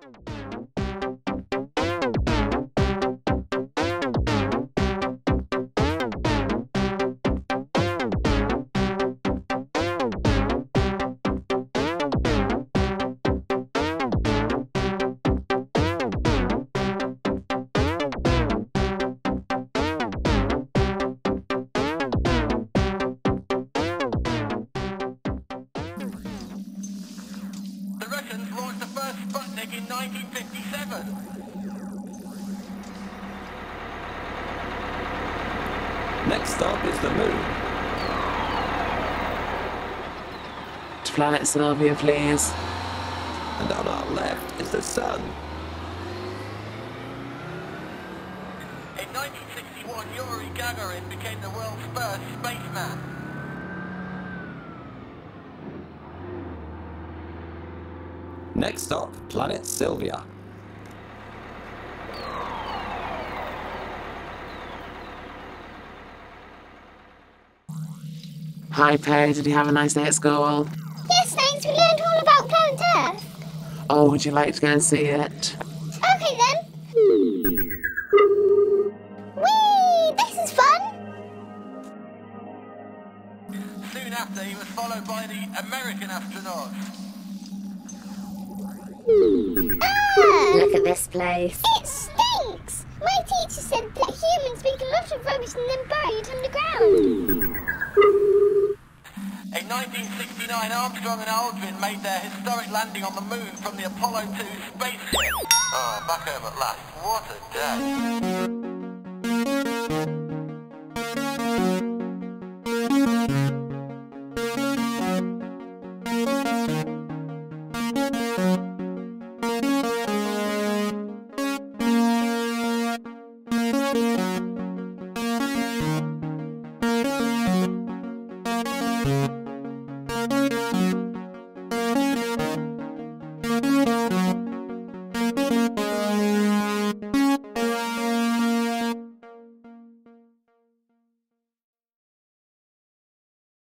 Launched the first Sputnik in 1957. Next stop is the moon. To planet Sylvia, please. And on our left is the sun. In 1961, Yuri Gagarin became the world's first spaceman. Next stop, planet Sylvia. Hi, Perry. Did you have a nice day at school? Yes, thanks. We learned all about planet Earth. Oh, would you like to go and see it? Okay, then. Whee! This is fun! Soon after, he was followed by the American astronauts. Look at this place. It stinks! My teacher said that humans speak a lot of rubbish and then bury it underground. In 1969, Armstrong and Aldrin made their historic landing on the moon from the Apollo 2 spaceship. Oh, back home at last. What a day.